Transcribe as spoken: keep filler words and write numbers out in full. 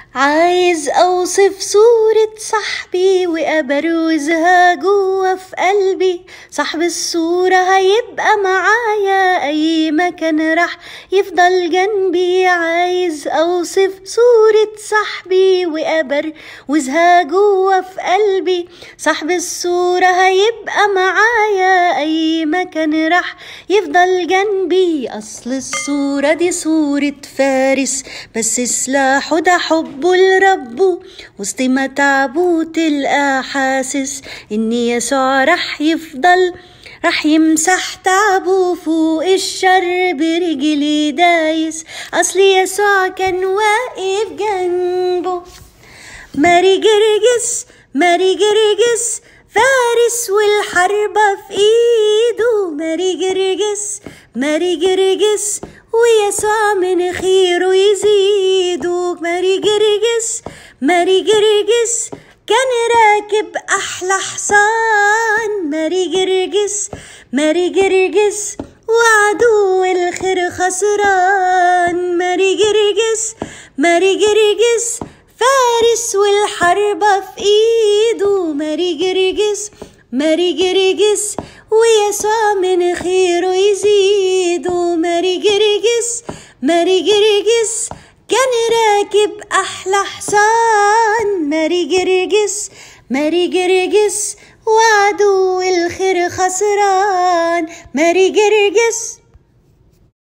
عايز أوصف صورة صاحبي وأبروزها جوا في قلبي. صاحب الصورة هيبقى معايا أي مكان راح يفضل جنبي. عايز أوصف صورة صاحبي وأبروزها جوا في قلبي. صاحب الصورة هيبقى معايا أي مكان راح يفضل جنبي. أصل الصورة دي صورة فارس بس سلاحه ده حبه لربه. وسط ما تعبه تلقى حاسس إن يسوع رح يفضل رح يمسح تعبه فوق الشر برجلي دايس. أصل يسوع كان واقف جنبه. ماري جرجس ماري جرجس فارس والحربة في ايده. ماري جرجس ماري جرجس ويسوع من خيره يزيده. ماري جرجس ماري جرجس كان راكب أحلى حصان. ماري جرجس ماري جرجس وعدو الخير خسران. ماري جرجس ماري جرجس فارس والحربة في ايده. ماري جرجس ماري جرجس ويسوع من خيره يزيده. ماري جرجس ماري جرجس كان راكب أحلى حصان. ماري جرجس ماري جرجس وعدو الخير خسران. ماري جرجس